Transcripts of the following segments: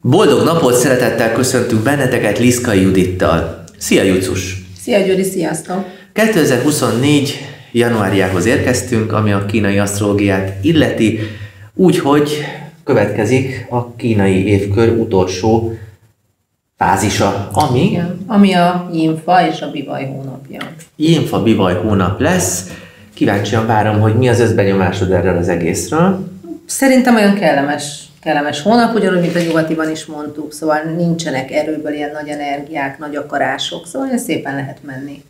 Boldog napot, szeretettel köszöntünk benneteket Liszkai Judittal. Szia Jucus! Szia Gyuri, sziasztok! 2024. januárjához érkeztünk, ami a kínai asztrológiát illeti, úgyhogy következik a kínai évkör utolsó fázisa, ami a Jin-fa és a Bivaj hónapja. Jin-fa-Bivaj hónap lesz. Kíváncsian várom, hogy mi az összbenyomásod erről az egészről. Szerintem olyan kellemes hónap, ugyanúgy, mint a nyugatiban is mondtuk, szóval nincsenek erőből ilyen nagy energiák, nagy akarások, szóval olyan szépen lehet menni.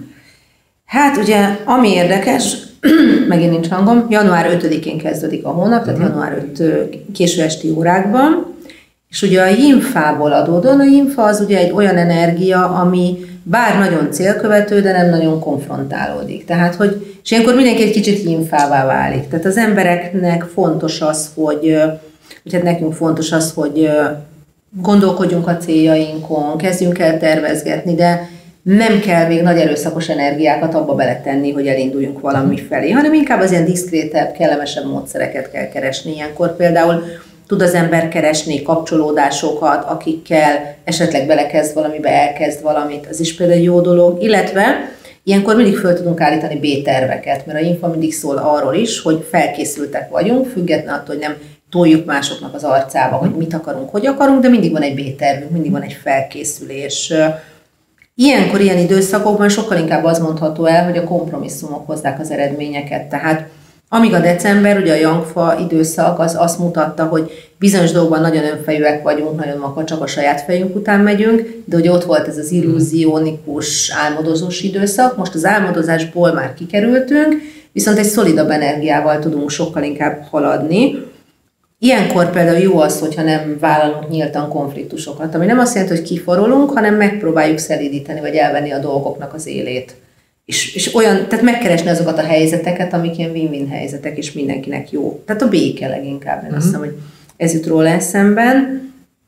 Hát ugye, ami érdekes, megint nincs hangom, január 5-én kezdődik a hónap, tehát január 5 késő esti órákban, és ugye a Yin-fából adódóan, a Yin-fa az ugye egy olyan energia, ami bár nagyon célkövető, de nem nagyon konfrontálódik. Tehát, és ilyenkor mindenki egy kicsit Yin-fává válik. Tehát az embereknek fontos az, hogy hát nekünk fontos az, hogy gondolkodjunk a céljainkon, kezdjünk el tervezgetni, de nem kell még nagy erőszakos energiákat abba beletenni, hogy elinduljunk valami felé, hanem inkább az ilyen diszkrétebb, kellemesebb módszereket kell keresni. Ilyenkor például tud az ember keresni kapcsolódásokat, akikkel esetleg belekezd valamibe, elkezd valamit, az is például jó dolog, illetve ilyenkor mindig föl tudunk állítani B-terveket, mert a Yin-fa mindig szól arról is, hogy felkészültek vagyunk, függetlenül attól, hogy nem toljuk másoknak az arcába, hogy mit akarunk, hogy akarunk, de mindig van egy B-tervünk, mindig van egy felkészülés. Ilyenkor, ilyen időszakokban sokkal inkább az mondható el, hogy a kompromisszumok hozzák az eredményeket. Tehát amíg a december, ugye a Yang-fa időszak, az azt mutatta, hogy bizonyos dolgokban nagyon önfejűek vagyunk, nagyon makacsak, a saját fejünk után megyünk, de hogy ott volt ez az illúziónikus, álmodozós időszak, most az álmodozásból már kikerültünk, viszont egy szolidabb energiával tudunk sokkal inkább haladni. Ilyenkor például jó az, hogyha nem vállalunk nyíltan konfliktusokat, ami nem azt jelenti, hogy kiforolunk, hanem megpróbáljuk szelídíteni, vagy elvenni a dolgoknak az élét. És olyan, tehát megkeresni azokat a helyzeteket, amik ilyen win-win helyzetek, és mindenkinek jó. Tehát a béke leginkább, én azt hiszem, hogy ez jut róla eszemben.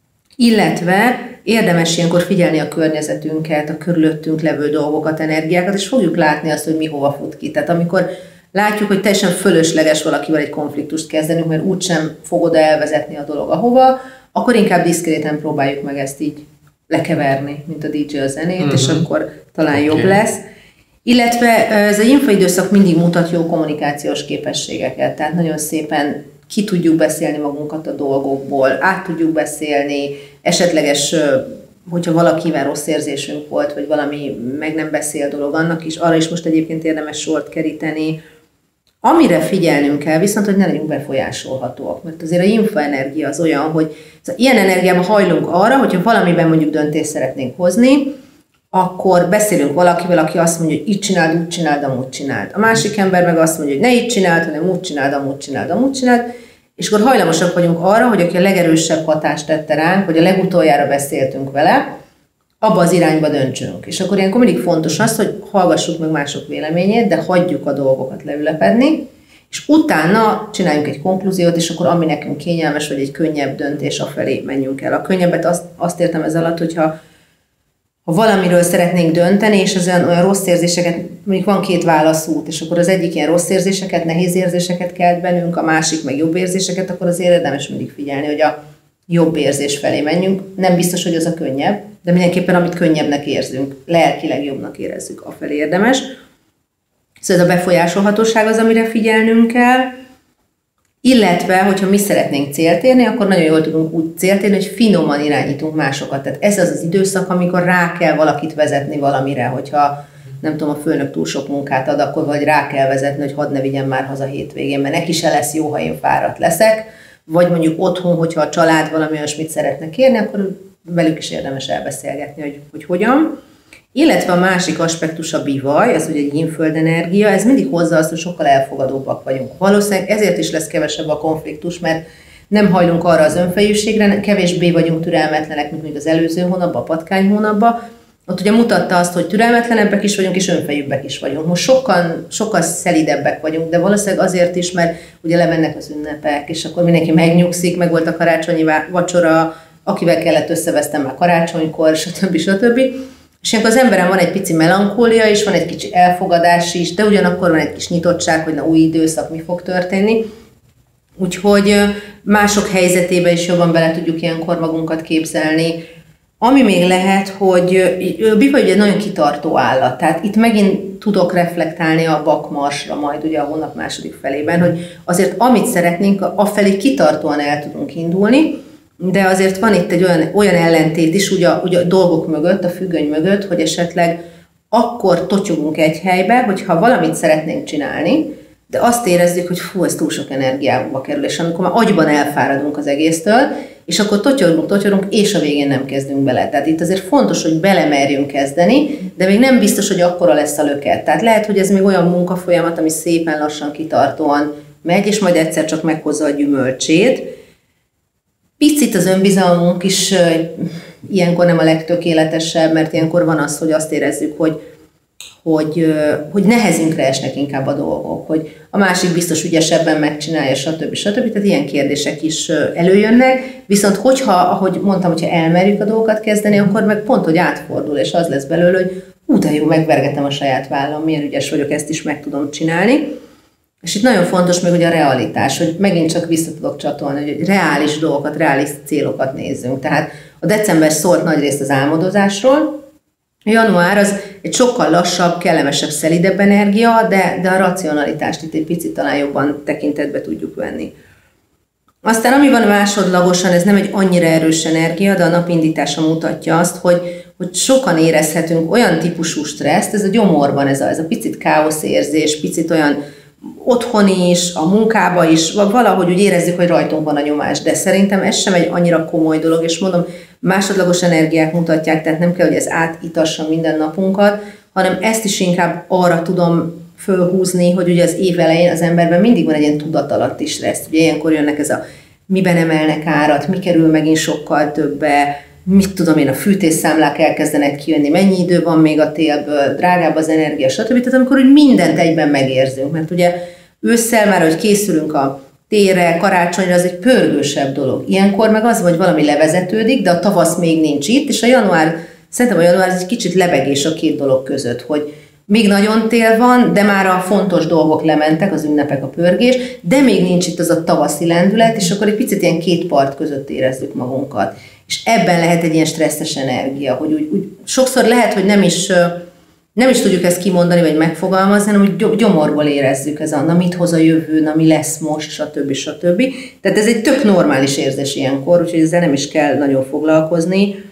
Illetve érdemes ilyenkor figyelni a környezetünket, a körülöttünk levő dolgokat, energiákat, és fogjuk látni azt, hogy mi hova fut ki. Tehát amikor látjuk, hogy teljesen fölösleges valakivel egy konfliktust kezdenünk, mert úgysem fogod elvezetni a dolog ahova, akkor inkább diszkréten próbáljuk meg ezt így lekeverni, mint a DJ a zenét, és akkor talán jobb lesz. Illetve ez a Yin-fa időszak mindig mutat jó kommunikációs képességeket, tehát nagyon szépen ki tudjuk beszélni magunkat a dolgokból, át tudjuk beszélni, esetleges, hogyha valakivel rossz érzésünk volt, vagy valami meg nem beszél dolog, annak is, arra is most egyébként érdemes sort keríteni. Amire figyelnünk kell viszont, hogy ne legyünk befolyásolhatóak, mert azért a Yin-fa energia az olyan, hogy ilyen energiában hajlunk arra, hogyha valamiben mondjuk döntést szeretnénk hozni, akkor beszélünk valakivel, aki azt mondja, hogy így csináld, úgy csináld, amúgy csináld. A másik ember meg azt mondja, hogy ne így csináld, hanem úgy csináld, amúgy csináld, amúgy csináld. És akkor hajlamosak vagyunk arra, hogy aki a legerősebb hatást tette ránk, vagy a legutoljára beszéltünk vele, abba az irányba döntsünk. És akkor ilyenkor mindig fontos az, hogy hallgassuk meg mások véleményét, de hagyjuk a dolgokat leülepedni, és utána csináljunk egy konklúziót, és akkor ami nekünk kényelmes, vagy egy könnyebb döntés afelé menjünk el. A könnyebbet azt értem ez alatt, hogyha valamiről szeretnénk dönteni, és az olyan rossz érzéseket, mondjuk van két válaszút, és akkor az egyik ilyen rossz érzéseket, nehéz érzéseket kelt bennünk, a másik meg jobb érzéseket, akkor azért érdemes mindig figyelni, hogy a jobb érzés felé menjünk. Nem biztos, hogy az a könnyebb, de mindenképpen amit könnyebbnek érzünk, lelkileg jobbnak érezzük, afelé érdemes. Szóval ez a befolyásolhatóság az, amire figyelnünk kell. Illetve, hogyha mi szeretnénk célt érni, akkor nagyon jól tudunk úgy célt érni, hogy finoman irányítunk másokat. Tehát ez az az időszak, amikor rá kell valakit vezetni valamire, hogyha nem tudom, a főnök túl sok munkát ad, akkor vagy rá kell vezetni, hogy hadd ne vigyen már haza hétvégén, mert neki se lesz jó, ha én fáradt leszek. Vagy mondjuk otthon, hogyha a család valami olyasmit szeretne kérni, akkor velük is érdemes elbeszélgetni, hogy hogyan. Illetve a másik aspektus a bivaj, ez ugye egy yin-föld energia, ez mindig hozza azt, hogy sokkal elfogadóbbak vagyunk. Valószínűleg ezért is lesz kevesebb a konfliktus, mert nem hajlunk arra az önfejűségre, kevésbé vagyunk türelmetlenek, mint az előző hónapban, a patkány hónapban. Ott ugye mutatta azt, hogy türelmetlenebbek is vagyunk, és önfejűbbek is vagyunk. Most sokkal szelidebbek vagyunk, de valószínűleg azért is, mert ugye lemennek az ünnepek, és akkor mindenki megnyugszik, meg volt a karácsonyi vacsora, akivel kellett összevesztem már karácsonykor, stb. És ilyenkor az emberen van egy pici melankólia is, van egy kicsi elfogadás is, de ugyanakkor van egy kis nyitottság, hogy na új időszak, mi fog történni. Úgyhogy mások helyzetébe is jobban bele tudjuk ilyenkor magunkat képzelni. Ami még lehet, hogy Bifa ugye nagyon kitartó állat, tehát itt megint tudok reflektálni a bakmarsra majd ugye a hónap második felében, hogy azért amit szeretnénk, afelé kitartóan el tudunk indulni, de azért van itt egy olyan ellentét is ugye a dolgok mögött, a függöny mögött, hogy esetleg akkor totyogunk egy helybe, hogyha valamit szeretnénk csinálni, de azt érezzük, hogy fú, ez túl sok energiába kerül, és amikor már agyban elfáradunk az egésztől, és akkor totyorunk, és a végén nem kezdünk bele. Tehát itt azért fontos, hogy belemerjünk kezdeni, de még nem biztos, hogy akkora lesz a löket. Tehát lehet, hogy ez még olyan munkafolyamat, ami szépen lassan kitartóan megy, és majd egyszer csak meghozza a gyümölcsét. Picit az önbizalmunk is ilyenkor nem a legtökéletesebb, mert ilyenkor van az, hogy azt érezzük, hogy nehezünkre esnek inkább a dolgok, hogy a másik biztos ügyesebben megcsinálja, stb. Tehát ilyen kérdések is előjönnek, viszont ahogy mondtam, hogyha elmerjük a dolgokat kezdeni, akkor meg pont, hogy átfordul, és az lesz belőle, hogy de jó, megvergetem a saját vállam, milyen ügyes vagyok, ezt is meg tudom csinálni. És itt nagyon fontos még ugye a realitás, hogy megint csak vissza tudok csatolni, hogy reális dolgokat, reális célokat nézzünk. Tehát a december szólt nagyrészt az álmodozásról, a január az egy sokkal lassabb, kellemesebb, szelidebb energia, de a racionalitást itt egy picit talán jobban tekintetbe tudjuk venni. Aztán ami van másodlagosan, ez nem egy annyira erős energia, de a napindítása mutatja azt, hogy sokan érezhetünk olyan típusú stresszt, ez a gyomorban, ez a picit káoszérzés, picit olyan otthon is, a munkába is, valahogy úgy érezzük, hogy rajtunk van a nyomás, de szerintem ez sem egy annyira komoly dolog, és mondom, másodlagos energiák mutatják, tehát nem kell, hogy ez átitassa minden napunkat, hanem ezt is inkább arra tudom fölhúzni, hogy ugye az év elején az emberben mindig van egy ilyen tudatalatti stressz. Ugye ilyenkor jönnek ez a miben emelnek árat, mi kerül megint sokkal többe, mit tudom én, a fűtésszámlák elkezdenek kijönni, mennyi idő van még a télből, drágább az energia, stb. Tehát amikor úgy mindent egyben megérzünk, mert ugye ősszel már, hogy készülünk a térre, karácsonyra, az egy pörgősebb dolog. Ilyenkor meg az, hogy valami levezetődik, de a tavasz még nincs itt, és szerintem a január ez egy kicsit lebegés a két dolog között, hogy még nagyon tél van, de már a fontos dolgok lementek, az ünnepek, a pörgés, de még nincs itt az a tavaszi lendület, és akkor egy picit ilyen két part között érezzük magunkat. És ebben lehet egy ilyen stresszes energia, hogy úgy sokszor lehet, hogy nem is tudjuk ezt kimondani, vagy megfogalmazni, hanem hogy gyomorból érezzük na mit hoz a jövő, na mi lesz most, stb. Tehát ez egy tök normális érzés ilyenkor, úgyhogy ezzel nem is kell nagyon foglalkozni.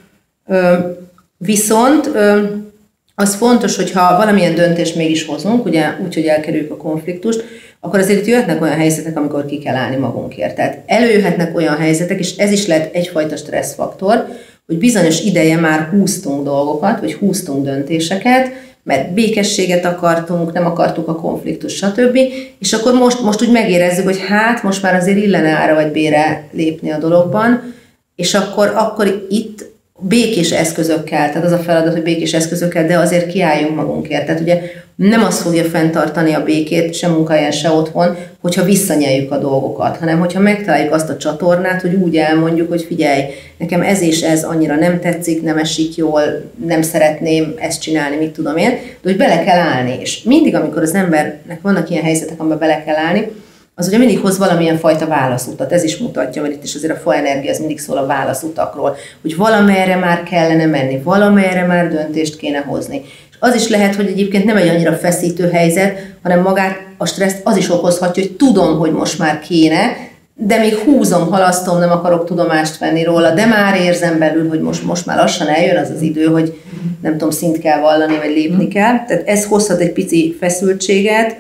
Viszont az fontos, hogyha valamilyen döntést mégis hozunk, ugye úgy, hogy elkerüljük a konfliktust, akkor azért itt jöhetnek olyan helyzetek, amikor ki kell állni magunkért. Tehát előjöhetnek olyan helyzetek, és ez is lehet egyfajta stresszfaktor, hogy bizonyos ideje már húztunk dolgokat, vagy húztunk döntéseket, mert békességet akartunk, nem akartuk a konfliktus, stb. És akkor most úgy megérezzük, hogy most már azért illene ára vagy bére lépni a dologban, és akkor itt békés eszközökkel, tehát az a feladat, hogy békés eszközökkel, de azért kiálljunk magunkért. Tehát ugye nem az fogja fenntartani a békét, se munkahelyen, se otthon, hogyha visszanyeljük a dolgokat, hanem hogyha megtaláljuk azt a csatornát, hogy úgy elmondjuk, hogy figyelj, nekem ez és ez annyira nem tetszik, nem esik jól, nem szeretném ezt csinálni, mit tudom én, de hogy bele kell állni. És mindig, amikor az embernek vannak ilyen helyzetek, amiben bele kell állni, az ugye mindig hoz valamilyen fajta válaszutat, ez is mutatja, mert itt is azért a faenergia az mindig szól a válaszutakról, hogy valamerre már kellene menni, valamerre már döntést kéne hozni. És az is lehet, hogy egyébként nem egy annyira feszítő helyzet, hanem magát a stresszt az is okozhatja, hogy tudom, hogy most már kéne, de még húzom, halasztom, nem akarok tudomást venni róla, de már érzem belül, hogy most már lassan eljön az az idő, hogy nem tudom, szint kell vallani, vagy lépni kell. Tehát ez hozhat egy pici feszültséget,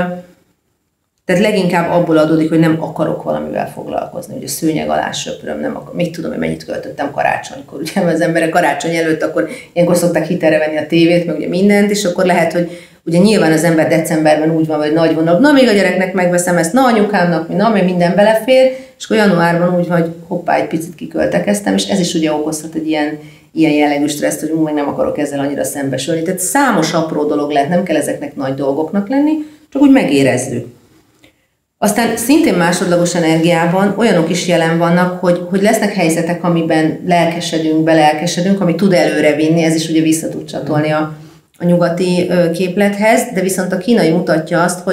tehát leginkább abból adódik, hogy nem akarok valamivel foglalkozni, hogy a szőnyeg alá söpröm, nem akarok. Mit tudom, hogy mennyit költöttem karácsonykor. Ugye az emberek karácsony előtt, akkor ilyenkor szokták hitelre venni a tévét, meg ugye mindent, és akkor lehet, hogy ugye nyilván az ember decemberben úgy van, vagy nagy vonalak, na még a gyereknek megveszem ezt, na anyukámnak, még minden belefér, és akkor januárban úgy van, hogy hoppá, egy picit kiköltekeztem, és ez is ugye okozhat egy ilyen jellegű stresszt, hogy meg nem akarok ezzel annyira szembesülni. Tehát számos apró dolog lehet, nem kell ezeknek nagy dolgoknak lenni, csak úgy megérezzük. Aztán szintén másodlagos energiában olyanok is jelen vannak, hogy lesznek helyzetek, amiben belelkesedünk, ami tud előre vinni, ez is ugye vissza tud csatolni a nyugati képlethez, de viszont a kínai mutatja azt, hogy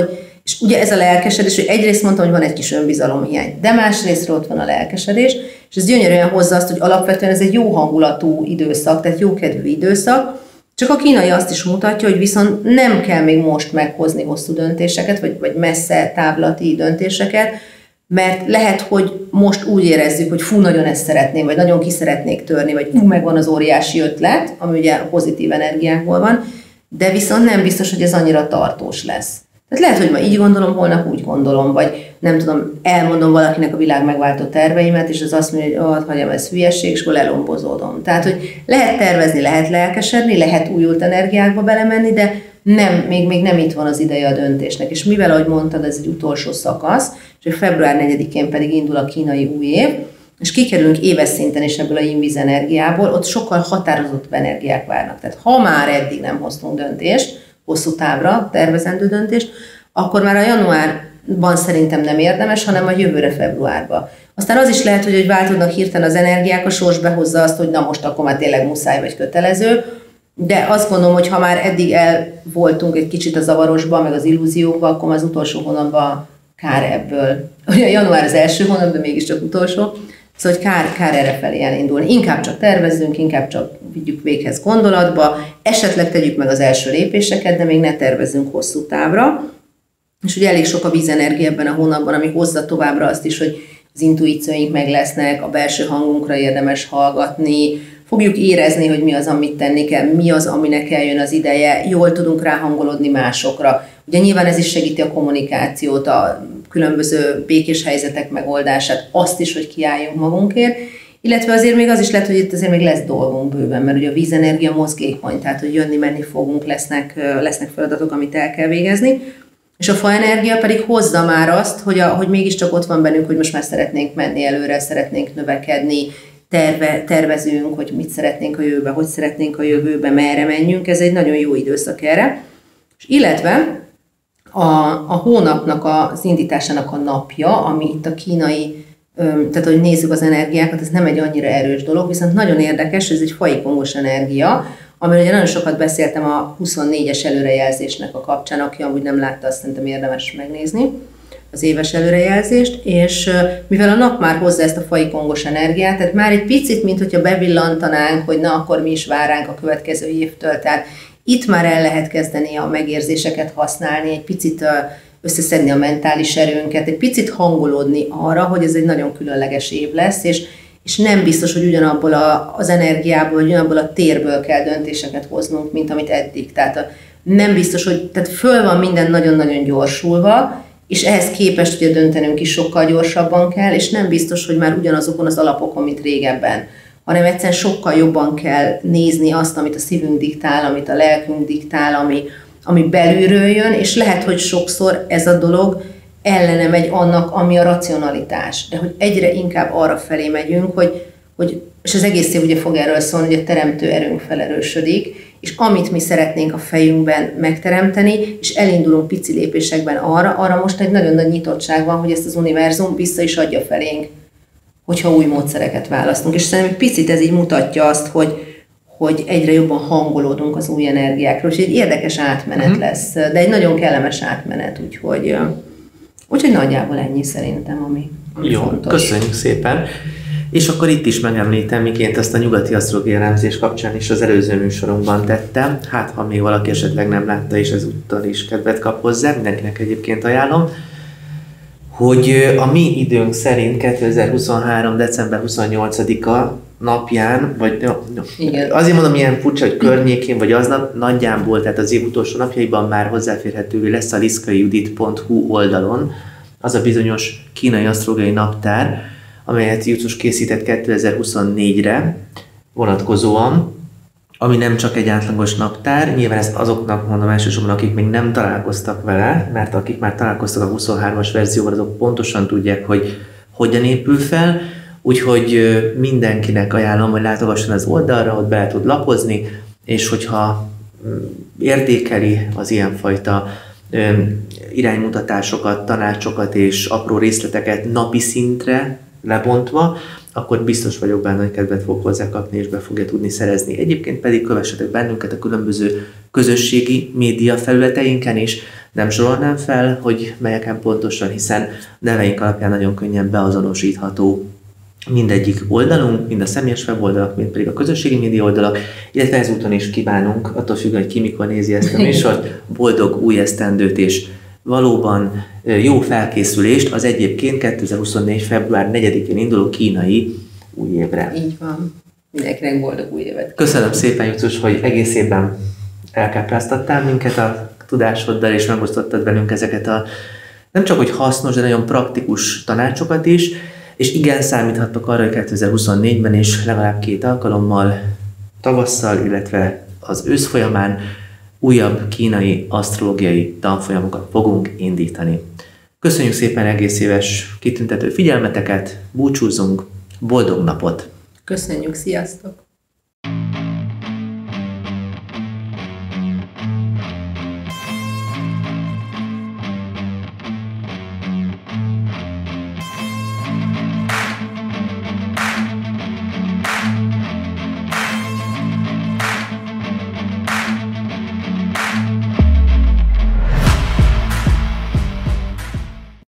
És ugye ez a lelkesedés, hogy egyrészt mondtam, hogy van egy kis önbizalomhiány, de másrésztről ott van a lelkesedés, és ez gyönyörűen hozza azt, hogy alapvetően ez egy jó hangulatú időszak, tehát jókedvű időszak, csak a kínai azt is mutatja, hogy viszont nem kell még most meghozni hosszú döntéseket, vagy messze távlati döntéseket, mert lehet, hogy most úgy érezzük, hogy fú, nagyon ezt szeretném, vagy nagyon ki szeretnék törni, vagy megvan az óriási ötlet, ami ugye pozitív energiákból van, de viszont nem biztos, hogy ez annyira tartós lesz. Tehát lehet, hogy ma így gondolom, holnap úgy gondolom, vagy nem tudom, elmondom valakinek a világ megváltó terveimet, és az azt mondja, hogy hagyjam, ez hülyeség, és akkor lelombozódom. Tehát, hogy lehet tervezni, lehet lelkesedni, lehet újult energiákba belemenni, de még nem itt van az ideje a döntésnek. És mivel, ahogy mondtad, ez egy utolsó szakasz, és február 4-én pedig indul a kínai új év, és kikerülünk éves szinten is ebből a yin-víz energiából, ott sokkal határozottabb energiák várnak. Tehát ha már eddig nem hoztunk döntést, hosszú távra tervezendő döntést, akkor már a januárban szerintem nem érdemes, hanem a jövőre februárban. Aztán az is lehet, hogy változnak hirtelen az energiák, a sors behozza azt, hogy na most akkor már tényleg muszáj vagy kötelező, de azt gondolom, hogy ha már eddig el voltunk egy kicsit a zavarosban, meg az illúziókban, akkor az utolsó hónapban kár ebből. Ugye január az első hónap, de mégiscsak utolsó, szóval hogy kár errefelé elindulni. Inkább csak tervezzünk, inkább csak vigyük véghez gondolatba, esetleg tegyük meg az első lépéseket, de még ne tervezzünk hosszú távra. És ugye elég sok a vízenergia ebben a hónapban, ami hozza továbbra azt is, hogy az intuícióink meg lesznek, a belső hangunkra érdemes hallgatni, fogjuk érezni, hogy mi az, amit tenni kell, mi az, aminek eljön az ideje, jól tudunk ráhangolódni másokra. Ugye nyilván ez is segíti a kommunikációt, a különböző békés helyzetek megoldását, azt is, hogy kiálljunk magunkért, illetve azért még az is lehet, hogy itt azért még lesz dolgunk bőven, mert ugye a vízenergia mozgékony, tehát hogy jönni-menni fogunk, lesznek feladatok, amit el kell végezni, és a faenergia pedig hozza már azt, hogy mégiscsak ott van bennünk, hogy most már szeretnénk menni előre, szeretnénk növekedni, tervezünk, hogy mit szeretnénk a jövőbe, hogy szeretnénk a jövőbe, merre menjünk, ez egy nagyon jó időszak erre. És illetve a hónapnak az indításának a napja, ami itt a kínai, tehát hogy nézzük az energiákat, ez nem egy annyira erős dolog, viszont nagyon érdekes, ez egy faikongos energia, amiről ugye nagyon sokat beszéltem a 24-es előrejelzésnek a kapcsán, aki amúgy nem látta, azt szerintem érdemes megnézni az éves előrejelzést, és mivel a nap már hozza ezt a faikongos energiát, tehát már egy picit, mint hogyha bevillantanánk, hogy na, akkor mi is vár ránk a következő évtől, tehát itt már el lehet kezdeni a megérzéseket használni, egy picit összeszedni a mentális erőnket, egy picit hangolódni arra, hogy ez egy nagyon különleges év lesz, és nem biztos, hogy ugyanabból az energiából, ugyanabból a térből kell döntéseket hoznunk, mint amit eddig. Tehát nem biztos, hogy tehát föl van minden nagyon-nagyon gyorsulva, és ehhez képest ugye döntenünk is sokkal gyorsabban kell, és nem biztos, hogy már ugyanazokon az alapokon, mint régebben, hanem egyszerűen sokkal jobban kell nézni azt, amit a szívünk diktál, amit a lelkünk diktál, ami belülről jön, és lehet, hogy sokszor ez a dolog ellene megy annak, ami a racionalitás. De hogy egyre inkább arra felé megyünk, hogy és az egész év ugye fog erről szólni, hogy a teremtő erőnk felerősödik, és amit mi szeretnénk a fejünkben megteremteni, és elindulunk pici lépésekben arra most egy nagyon nagy nyitottság van, hogy ezt az univerzum vissza is adja felénk, hogyha új módszereket választunk. És szerintem egy picit ez így mutatja azt, hogy egyre jobban hangolódunk az új energiákról, és egy érdekes átmenet lesz, de egy nagyon kellemes átmenet, úgyhogy nagyjából ennyi szerintem, ami jó, fontos. Köszönjük szépen! És akkor itt is megemlítem, miként ezt a nyugati asztrológiai elemzés kapcsán is az előző műsorunkban tettem. Hát, ha még valaki esetleg nem látta, és ezúttal is kedvet kap hozzá, mindenkinek egyébként ajánlom, hogy a mi időnk szerint 2023. december 28-a napján, vagy azért mondom ilyen furcsa, hogy környékén, vagy aznap nagyjából, tehát az év utolsó napjaiban már hozzáférhető lesz a liszkaijudit.hu oldalon az a bizonyos kínai asztrológiai naptár, amelyet Jucus készített 2024-re vonatkozóan, ami nem csak egy átlagos naptár, nyilván ezt azoknak mondom elsősorban, akik még nem találkoztak vele, mert akik már találkoztak a 23-as verzióval, azok pontosan tudják, hogy hogyan épül fel, úgyhogy mindenkinek ajánlom, hogy látogasson az oldalra, ott be tud lapozni, és hogyha értékeli az ilyenfajta iránymutatásokat, tanácsokat és apró részleteket napi szintre lebontva, akkor biztos vagyok benne, hogy kedvet fog hozzá kapni, és be fogja tudni szerezni. Egyébként pedig kövessetek bennünket a különböző közösségi média felületeinken is. Nem sorolnám fel, hogy melyeken pontosan, hiszen neveink alapján nagyon könnyen beazonosítható mindegyik oldalunk, mind a személyes weboldalak, mind pedig a közösségi média oldalak, illetve ezúton is kívánunk, attól függően, hogy ki mikor nézi ezt a műsort, boldog új esztendőt és valóban jó felkészülést az egyébként 2024. február 4-én induló kínai új évre. Így van. Mindenkinek boldog új évet. Köszönöm szépen, Jucus, hogy egész évben elkápráztattál minket a tudásoddal, és megosztottad velünk ezeket a nem csak hogy hasznos, de nagyon praktikus tanácsokat is, és igen, számíthattok arra, hogy 2024-ben is legalább 2 alkalommal, tavasszal, illetve az ősz folyamán újabb kínai asztrológiai tanfolyamokat fogunk indítani. Köszönjük szépen egész éves kitüntető figyelmeteket, búcsúzzunk, boldog napot! Köszönjük, sziasztok!